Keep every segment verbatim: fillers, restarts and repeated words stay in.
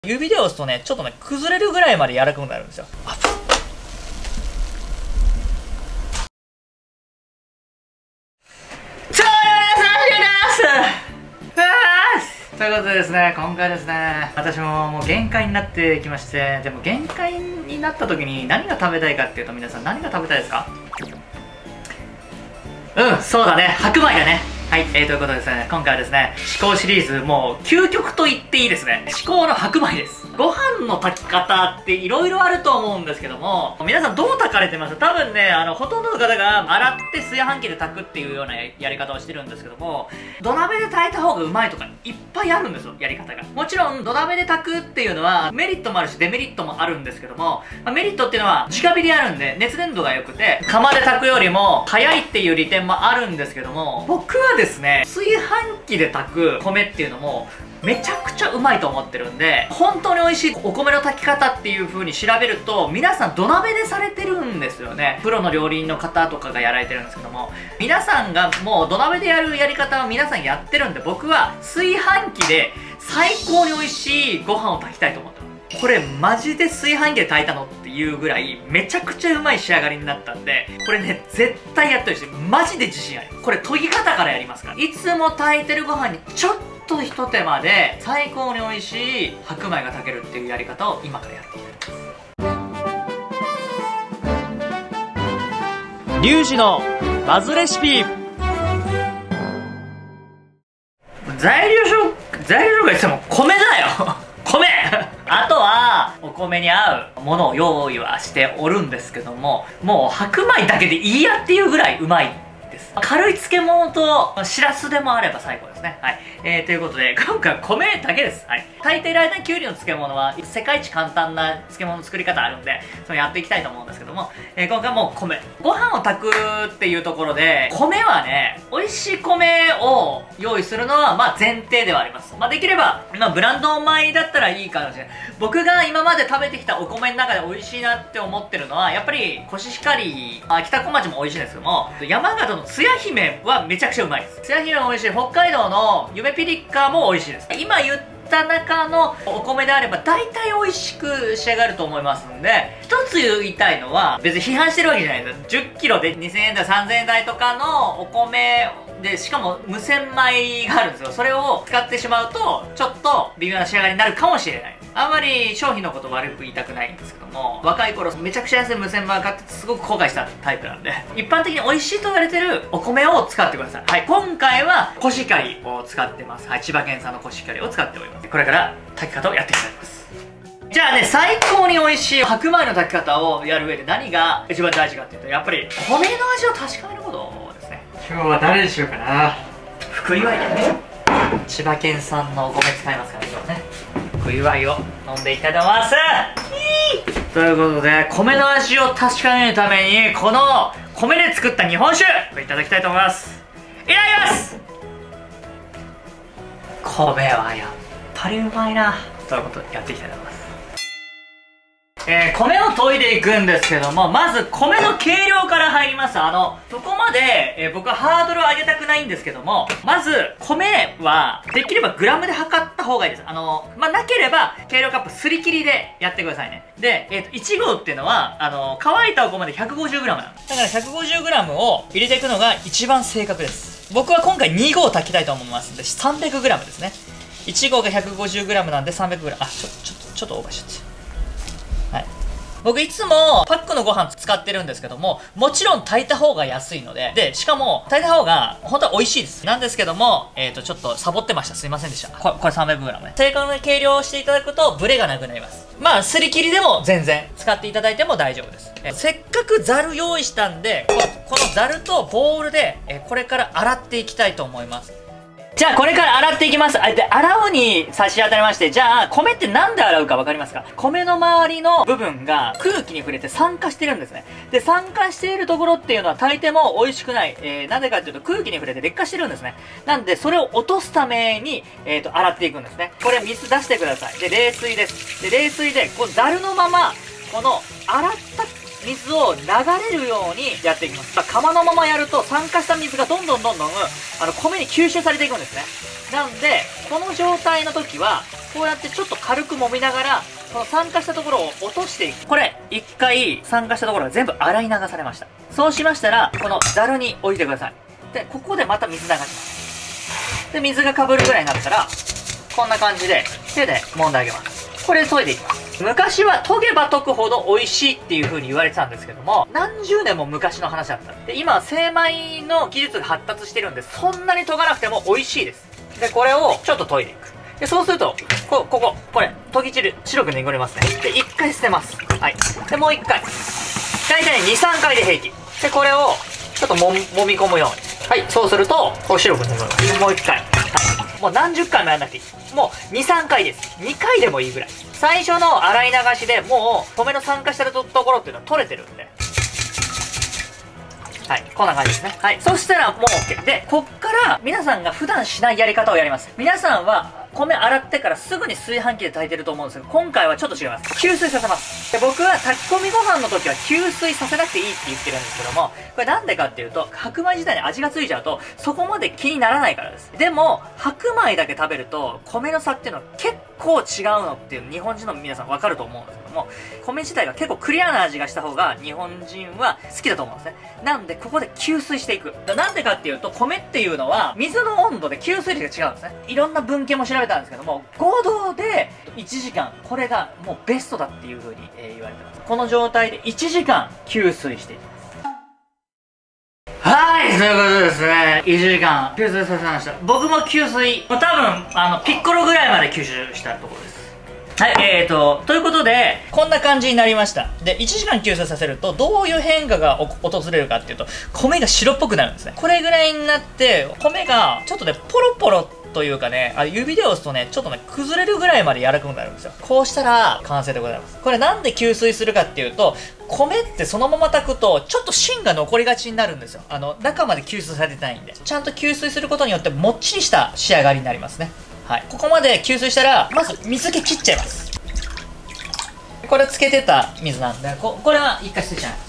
指で押すとね、ちょっとね、崩れるぐらいまで柔らかくなるんですよ。ということでですね、今回ですね、私ももう限界になってきまして、でも限界になった時に何が食べたいかっていうと、皆さん何が食べたいですか？うん、そうだね、白米だね。はい、えー、ということでですね、今回はですね、至高シリーズ、もう究極と言っていいですね、至高の白米です。ご飯の炊き方って色々あると思うんですけども、皆さんどう炊かれてます？多分ね、あの、ほとんどの方が洗って炊飯器で炊くっていうようなやり方をしてるんですけども、土鍋で炊いた方がうまいとかいっぱいあるんですよ、やり方が。もちろん土鍋で炊くっていうのはメリットもあるしデメリットもあるんですけども、まあ、メリットっていうのは直火でやるんで熱伝導が良くて、釜で炊くよりも早いっていう利点もあるんですけども、僕はですね、炊飯器で炊く米っていうのもめちゃくちゃうまいと思ってるんで、本当に美味しいお米の炊き方っていう風に調べると、皆さん土鍋でされてるんですよね。プロの料理人の方とかがやられてるんですけども、皆さんがもう土鍋でやるやり方は皆さんやってるんで、僕は炊飯器で最高に美味しいご飯を炊きたいと思ってます。これマジで炊飯器で炊いたのっていうぐらいめちゃくちゃうまい仕上がりになったんで、これね絶対やってほしい。マジで自信ある。これ研ぎ方からやりますから。いつも炊いてるご飯にちょっとひと手間で最高に美味しい白米が炊けるっていうやり方を今からやっていきたいと思います。リュウジのバズレシピ。材料紹材料紹介しても米だよ米あとはお米に合うものを用意はしておるんですけども、もう白米だけでいいやっていうぐらいうまいです。軽い漬物としらすでもあれば最高ですね。はい、えー、ということで今回は米だけです。はい、炊いている間にきゅうりの漬物は世界一簡単な漬物の作り方あるんで、それやっていきたいと思うんですけども、えー、今回はもう米ご飯を炊くっていうところで、米はね、美味しい米を用意するのはまあ前提ではあります。まあできれば、まあ、ブランド米だったらいいかもしれない。僕が今まで食べてきたお米の中で美味しいなって思ってるのはやっぱりコシヒカリ、あ、北小町も美味しいんですけども、山形のつや姫はめちゃくちゃうまいです。つや姫も美味しい。北海道の夢ピリカも美味しいです。今言った中のお米であれば大体美味しく仕上がると思いますんで、一つ言いたいのは、別に批判してるわけじゃないです。じゅっキロでにせんえん台さんぜんえん台とかのお米で、しかも無洗米があるんですよ。それを使ってしまうとちょっと微妙な仕上がりになるかもしれない。あんまり商品のこと悪く言いたくないんですけども、若い頃めちゃくちゃ安い無洗米を買ってすごく後悔したタイプなんで、一般的に美味しいと言われてるお米を使ってください。はい、今回はコシヒカリを使ってます。はい、千葉県産のコシヒカリを使っております。これから炊き方をやっていきたいと思います。じゃあね、最高に美味しい白米の炊き方をやる上で何が一番大事かっていうと、やっぱり米の味を確かめることですね。今日は誰にしようかな。福祝いでね、千葉県産のお米使いますから今日ね、福祝いを飲んでいきたいと思います。ということで、米の味を確かめるためにこの米で作った日本酒をいただきたいと思います。いただきます。米はやっぱりうまいなということでやっていきたいと思います。えー、米を研いでいくんですけども、まず米の計量から入ります。あのそこまで、えー、僕はハードルを上げたくないんですけども、まず米はできればグラムで測った方がいいです。あのまあ、なければ計量カップすり切りでやってくださいね。で、えー、といちごうっていうのはあの乾いたお米で ひゃくごじゅうグラム なんです。だから ひゃくごじゅうグラム を入れていくのが一番正確です。僕は今回にごう炊きたいと思いますので さんびゃくグラム ですね。いちごうが ひゃくごじゅうグラム なんで さんびゃくグラム、 あ、ちょちょっとちょっとオーバーしちゃって。僕いつもパックのご飯使ってるんですけども、もちろん炊いた方が安いので、で、しかも炊いた方が本当は美味しいです。なんですけども、えっと、ちょっとサボってました。すいませんでした。これ、これ さんびゃくグラム ね。正確な計量をしていただくとブレがなくなります。まあ、すり切りでも全然使っていただいても大丈夫です。えせっかくザル用意したんで、ここのザルとボウルでえこれから洗っていきたいと思います。じゃあこれから洗っていきます。あ、で、洗うに差し当たりまして、じゃあ米ってなんで洗うか分かりますか？米の周りの部分が空気に触れて酸化してるんですね。で、酸化しているところっていうのは炊いても美味しくない。えー、なぜかっていうと空気に触れて劣化してるんですね。なんで、それを落とすために、えっと、洗っていくんですね。これ水出してください。で、冷水です。で、冷水で、こう、ザルのまま、この、洗った水を流れるようにやっていきます。まあ、釜のままやると酸化した水がどんどんどんどんあの米に吸収されていくんですね。なのでこの状態の時はこうやってちょっと軽く揉みながらこの酸化したところを落としていく。これ一回酸化したところが全部洗い流されました。そうしましたらこのザルに置いてください。でここでまた水流します。で水がかぶるぐらいになったらこんな感じで手で揉んであげます。これで研いでいきます。昔は研げば研くほど美味しいっていう風に言われてたんですけども、何十年も昔の話だった。で今は精米の技術が発達してるんで、そんなに研がなくても美味しいです。でこれをちょっと研いでいく。でそうするとここここれ研ぎ散る白く濁りますね。で一回捨てます。はい。でもう一回大体にさんかいで平気。でこれをちょっとも揉み込むように。はい。そうするとこう白く濁ります。もう一回。はい。もう何十回もやらなくていい。もうにさんかいです。にかいでもいいぐらい。最初の洗い流しでもう米の酸化してるところっていうのは取れてるんで、はい、こんな感じですね。はい。そしたらもう OK。で、こっから皆さんが普段しないやり方をやります。皆さんは米洗ってからすぐに炊飯器で炊いてると思うんですけど、今回はちょっと違います。吸水させます。で、僕は炊き込みご飯の時は吸水させなくていいって言ってるんですけども、これなんでかっていうと、白米自体に味がついちゃうと、そこまで気にならないからです。でも、白米だけ食べると、米の差っていうのは結構違うのっていう日本人の皆さんわかると思うんですけども、米自体が結構クリアな味がした方が日本人は好きだと思うんですね。なんで、ここで吸水していく。なんでかっていうと、米っていうのは、水の温度で吸水率が違うんですね。いろんな文献も調べたんですけども、ごどでいちじかん、これがもうベストだっていう風に、えー、言われてます。この状態でいちじかん吸水していきます。はい、ということでですね、いちじかん吸水させました。僕も吸水、多分、あの、ピッコロぐらいまで吸収したところです。はい、えーと、ということで、こんな感じになりました。で、いちじかん吸水させると、どういう変化が訪れるかっていうと、米が白っぽくなるんですね。これぐらいになって、米が、ちょっとね、ポロポロというかね、あ指で押すとね、ちょっとね、崩れるぐらいまで柔らかくなるんですよ。こうしたら、完成でございます。これなんで吸水するかっていうと、米ってそのまま炊くと、ちょっと芯が残りがちになるんですよ。あの、中まで吸水されてないんで。ちゃんと吸水することによって、もっちりした仕上がりになりますね。はい。ここまで吸水したら、まず水気切っちゃいます。これつけてた水なんで、ここれは一回捨てちゃいます。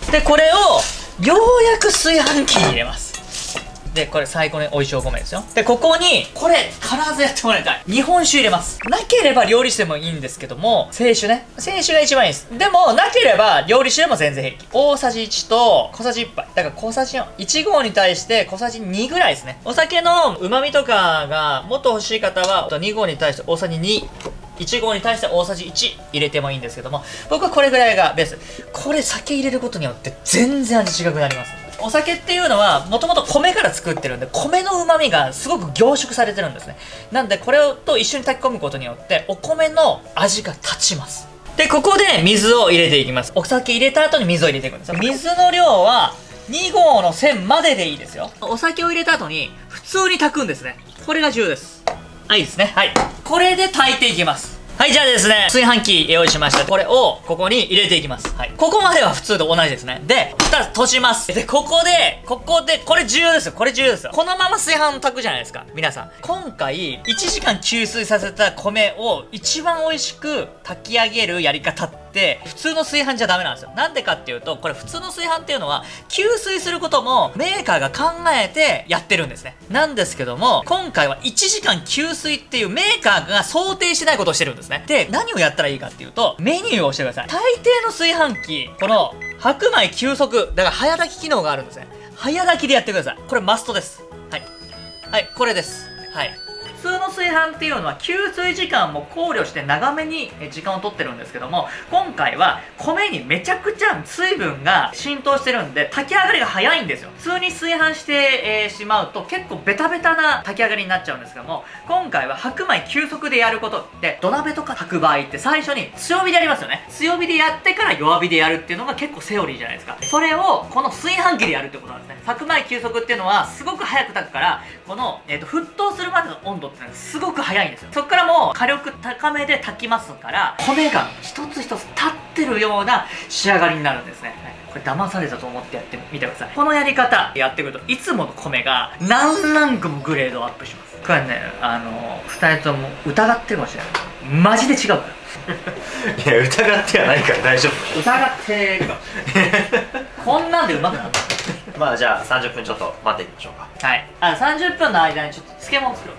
で、これを、ようやく炊飯器に入れます。で、これ最高に美味しいお米ですよ。で、ここに、これ、必ずやってもらいたい。日本酒入れます。なければ料理酒でもいいんですけども、清酒ね。清酒が一番いいです。でも、なければ料理酒でも全然平気。大さじいちと小さじいっぱい。だから小さじよん。いち合に対して小さじにぐらいですね。お酒の旨味とかがもっと欲しい方は、に合に対して大さじに。いち合に対して大さじいち入れてもいいんですけども、僕はこれぐらいがベース。これ酒入れることによって全然味違くなります。お酒っていうのはもともと米から作ってるんで、米の旨味がすごく凝縮されてるんですね。なんでこれをと一緒に炊き込むことによってお米の味が立ちます。で、ここで水を入れていきます。お酒入れた後に水を入れていくんです。水の量はに合の線まででいいですよ。お酒を入れた後に普通に炊くんですね。これが重要です。はい、いいですね。はい。これで炊いていきます。はい、じゃあですね、炊飯器用意しました。これを、ここに入れていきます。はい。ここまでは普通と同じですね。で、蓋閉じます。で、ここで、ここで、これ重要ですよ。これ重要ですよ。このまま炊飯炊くじゃないですか。皆さん。今回、いちじかん吸水させた米を一番美味しく炊き上げるやり方って、普通の炊飯じゃダメなんですよ。なんでかっていうと、これ普通の炊飯っていうのは、吸水することもメーカーが考えてやってるんですね。なんですけども、今回はいちじかん吸水っていうメーカーが想定してないことをしてるんですね。で、何をやったらいいかっていうと、メニューを押してください。大抵の炊飯器、この、白米急速、だから早炊き機能があるんですね。早炊きでやってください。これマストです。はい。はい、これです。はい。普通の炊飯っていうのは吸水時間も考慮して長めに時間を取ってるんですけども、今回は米にめちゃくちゃ水分が浸透してるんで炊き上がりが早いんですよ。普通に炊飯して、えー、しまうと結構ベタベタな炊き上がりになっちゃうんですけども、今回は白米急速でやることって土鍋とか炊く場合って最初に強火でやりますよね。強火でやってから弱火でやるっていうのが結構セオリーじゃないですか。それをこの炊飯器でやるってことなんですね。白米急速っていうのはすごく早く炊くから、この、えーと、沸騰するまでの温度ってのがすごく早いんですよ。そっからもう火力高めで炊きますから、米が一つ一つ立ってるような仕上がりになるんですね。はい、これ騙されたと思ってやってみてください。このやり方やってくるといつもの米が何ランクもグレードアップします。これね、あのふたりとも疑ってるかもしれない。マジで違うからいや、疑ってはないから大丈夫。疑ってるかこんなんでうまくなるまあじゃあさんじゅっぷんちょっと待っていきましょうか。 はい。あ、さんじゅっぷんの間にちょっと漬物作ろう。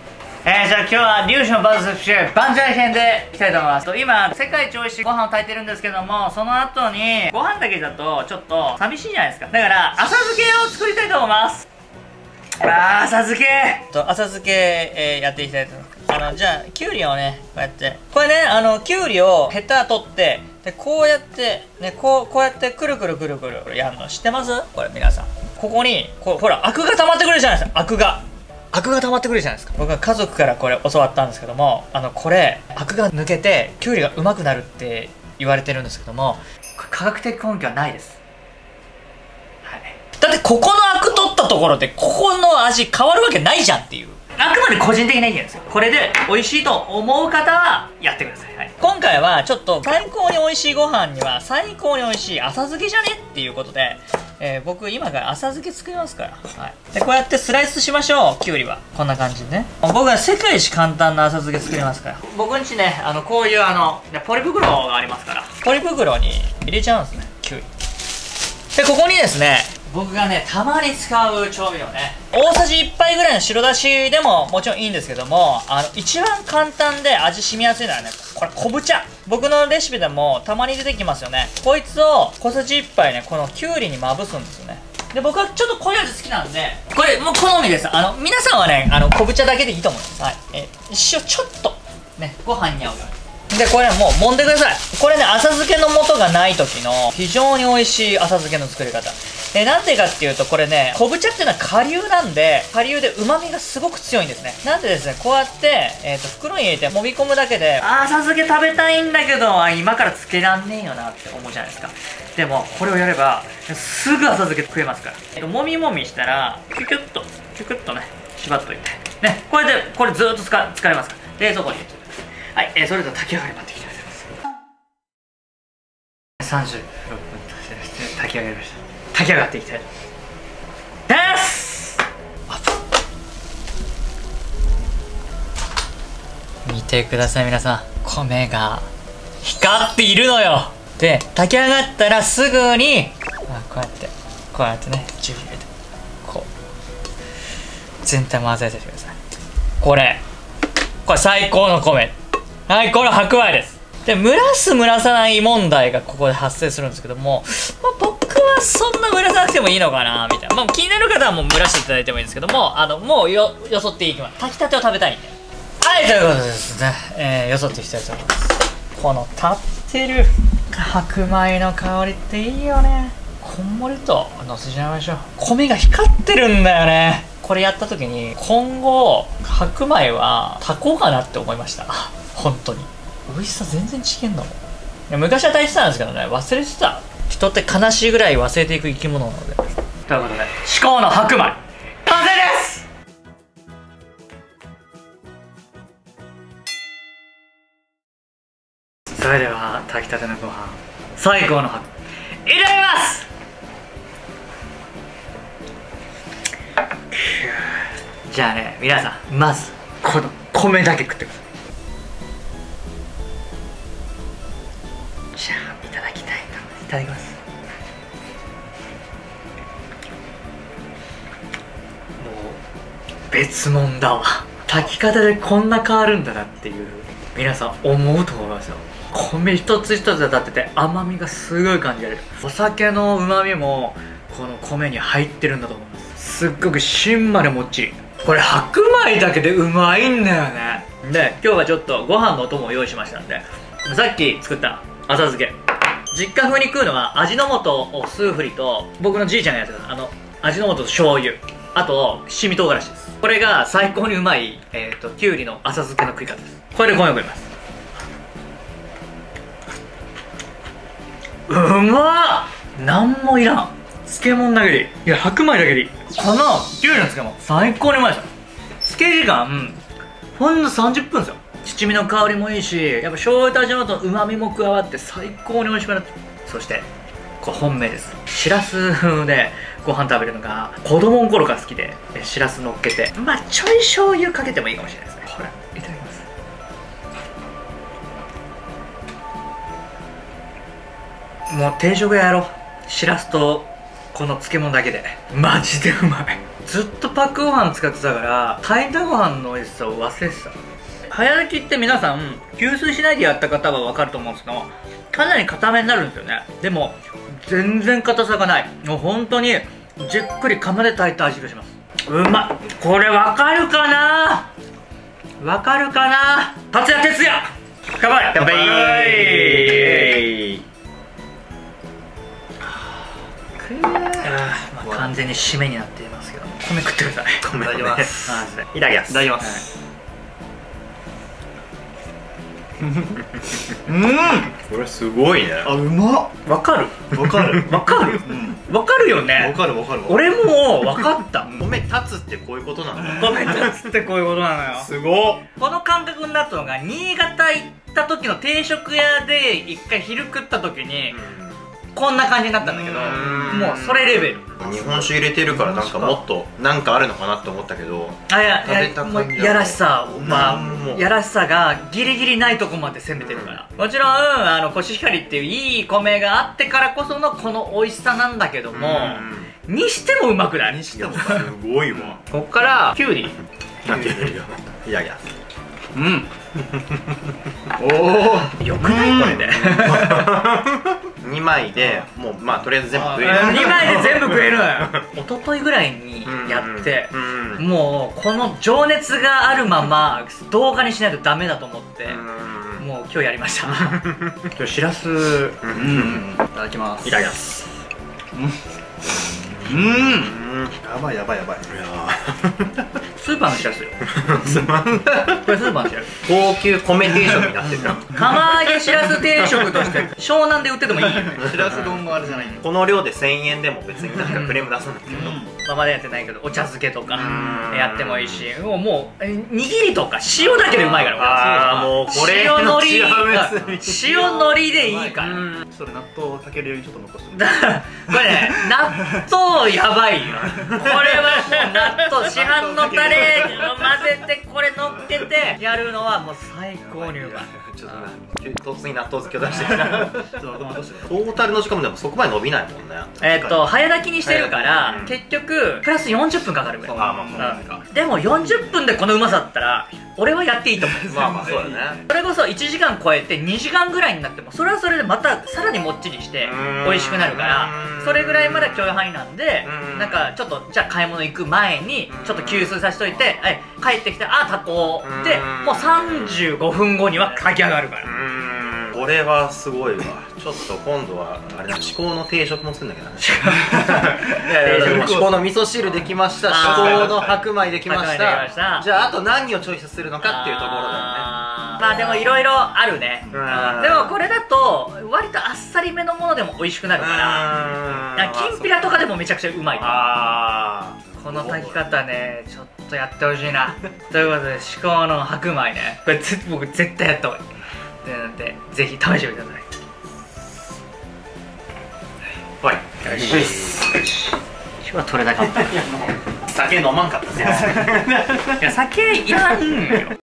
えー、じゃあ今日はリュウジのバズフィッシュ万歳編でいきたいと思います。と今世界一美味しいご飯を炊いてるんですけども、その後にご飯だけだとちょっと寂しいじゃないですか。だから浅漬けを作りたいと思います。あー、浅漬けと浅漬け、えー、やっていきたいと思います。あのじゃあきゅうりをねこうやってこれね、あのきゅうりをヘタ取ってでこうやってねこうこうやってくるくるくるくるやるの知ってます？これ皆さんここにこうほらアクが溜まってくるじゃないですか。アクがアクが溜まってくるじゃないですか。僕は家族からこれ教わったんですけども、あのこれアクが抜けてきゅうりがうまくなるって言われてるんですけども、これ科学的根拠はないです。はい、だってここのアク取ったところでここの味変わるわけないじゃんっていう、あくまで個人的な意見ですよ。これで美味しいと思う方はやってください。はい、今回はちょっと最高に美味しいご飯には最高に美味しい浅漬けじゃねっていうことで、えー、僕今から浅漬け作りますから、はい、でこうやってスライスしましょう。きゅうりはこんな感じでね、僕は世界一簡単な浅漬け作りますから。僕んちね、あのこういうあのポリ袋がありますから、ポリ袋に入れちゃうんですね、きゅうりで。ここにですね、僕がねたまに使う調味料ね、大さじいっぱいぐらいの白だしでももちろんいいんですけども、あの一番簡単で味染みやすいのはね、これ昆布茶。僕のレシピでもたまに出てきますよね。こいつを小さじいっぱいねこのきゅうりにまぶすんですよね。で僕はちょっと濃い味好きなんで、これもう好みです。あの皆さんはね、あの昆布茶だけでいいと思います。はい、え塩ちょっとねご飯に合うように。でこれもう揉んでください。これね浅漬けの素がない時の非常に美味しい浅漬けの作り方。えなんでかっていうと、これね昆布茶っていうのは顆粒なんで、顆粒で旨味がすごく強いんですね。なんでですね、こうやって、えー、と袋に入れて揉み込むだけで、あー浅漬け食べたいんだけど今からつけらんねえよなって思うじゃないですか。でもこれをやればすぐ浅漬け食えますから、えー、ともみもみしたらキュキュッとキュキュッとね縛っといてね、これでこれずっと使使えますから、冷蔵庫に入れてください。はい、えー、それでは炊き上がり待っていきたいと思います。さんじゅうろっぷん炊き上がりました。炊き上がっていきたいと思います。見てください皆さん、米が光っているのよ。で炊き上がったらすぐにあこうやってこうやってねジュー入れてこう全体混ぜてください。これこれ最高の米。はい、これ白米です。で蒸らす蒸らさない問題がここで発生するんですけども、まあ、僕はそんな蒸らさなくてもいいのかなみたいな、まあ、気になる方はもう蒸らしていただいてもいいんですけども、あのもうよよそっていきます。炊きたてを食べたいんで。はい、ということでですね、えー、よそっていきたいと思います。この立ってる白米の香りっていいよね。こんもりとのせちゃいましょう。米が光ってるんだよね。これやった時に今後白米は炊こうかなって思いました。本当に美味しさ全然違えんだもん。いや昔は炊いてたんですけどね、忘れてた。人って悲しいぐらい忘れていく生き物なので。ということで至高の白米完成です。それでは炊きたてのご飯最高の白米いただきます。じゃあね皆さん、まずこの米だけ食ってください。じゃあいただきたいと思います。いただきます。もう別物だわ。炊き方でこんな変わるんだなっていう皆さん思うと思いますよ。米一つ一つが立ってて甘みがすごい感じられる。お酒のうまみもこの米に入ってるんだと思います。すっごく芯までもっちり。これ白米だけでうまいんだよね。で今日はちょっとご飯のお供を用意しましたんで、さっき作った浅漬け、実家風に食うのは味の素を数振りと、僕のじいちゃんがやってたあの味の素と醤油、あと七味唐辛子です。これが最高にうまい、えー、ときゅうりの浅漬けの食い方です。これで米を食います。うまっ。なんもいらん。漬物だけでいい。いや白米だけでいい。このきゅうりの漬物最高にうまいですよ。漬け時間ほんのさんじゅっぷんですよ。七味の香りもいいし、やっぱ醤油と味の素のうまみも加わって最高に美味しくなって、そしてこれ本命です。しらすでご飯食べるのが子供の頃から好きで、しらす乗っけて、まあちょい醤油かけてもいいかもしれないですね。これいただきます。もう定食屋やろう。しらすとこの漬物だけでマジでうまい。 ずっとパックご飯使ってたから炊いたご飯の美味しさを忘れてた。早炊きって皆さん吸水しないでやった方は分かると思うんですけど、かなり硬めになるんですよね。でも全然硬さがない。もう本当にじっくり釜で炊いた味がします。うまっ。これ分かるかな、分かるかな。達也哲也、乾杯。乾杯。まあ完全に締めになっていますけども、米食ってください。 米いただきます。いただきます。いただきます。うん、これすごいね。 あ、うまっ。わかるわかるわかるわかるよね。 わかるわかる。 俺もわかった。 米立つってこういうことなの。 米立つってこういうことなのよ。 すごっ。 この感覚になったのが新潟行った時の定食屋で一回昼食った時にこんな感じになったんだけど、もうそれレベル。 日本酒入れてるからなんかもっとなんかあるのかなって思ったけど、 あ、いや、もうやらしさはやらしさがギリギリないとこまで攻めてるから、もちろんあのコシヒカリっていういい米があってからこそのこの美味しさなんだけども、にしてもうまくない？ にしてもすごいわ。 こっからキュウリ。 いやいや、 うん。おお、よくないこれで。 にまいでもうまあとりあえず全部食える。 にまいで全部食えるのよ。一昨日ぐらいにやってもうこの情熱があるまま動画にしないとダメだと思ってもう今日やりました。今日しらす、うん、いただきます。 いただきます。 うん、 やばいやばいやばい。 スーパーのしらすよ。これスーパーのしらす。 高級米定食になってる。 釜揚げしらす定食として湘南で売っててもいいよね。 しらす丼があるじゃない。この量でせんえんでも別になんかクレーム出さないけど、 ままだやってないけどお茶漬けとかやってもいいし、もうもう握りとか塩だけでうまいから。 ああ、もうこれ塩のり、塩のりでいいから。 それ納豆かけるよりちょっと残して。 これね、納豆やばいよ。これはもう納豆市販のタレを混ぜてこれ乗っけてやるのはもう最高にうまい。 ちょっと突然納豆漬けを出してきた。トータルの時間もでもそこまで伸びないもんね。 えっと早炊きにしてるから結局プラスよんじゅっぷんかかるぐらい。でもよんじゅっぷんでこのうまさだったら俺はやっていいと思う。 まあまあそうだね。 それこそいちじかん超えてにじかんぐらいになってもそれはそれでまたさらにもっちりして美味しくなるから、それぐらいまで許容範囲なんで、なんかちょっとじゃあ買い物行く前にちょっと給水させといて、帰ってきてあ炊こうでもうさんじゅうごふんごには炊き上がるから。 これはすごいわ。ちょっと今度はあれだ、至高の定食もするんだけどね。至高の味噌汁できました、至高の白米できました。じゃああと何をチョイスするのかっていうところだよね。 まあでもいろいろあるね。でもこれだと割とあっさりめのものでも美味しくなるから、きんぴらとかでもめちゃくちゃうまい。この炊き方ね、ちょっとやってほしいな。ということで至高の白米ね、これ僕絶対やった方がいいなんで、ぜひ試してみてください。 はい、 よしよし。今日は取れなかった。 酒飲まんかったね。 いや、酒いらんよ。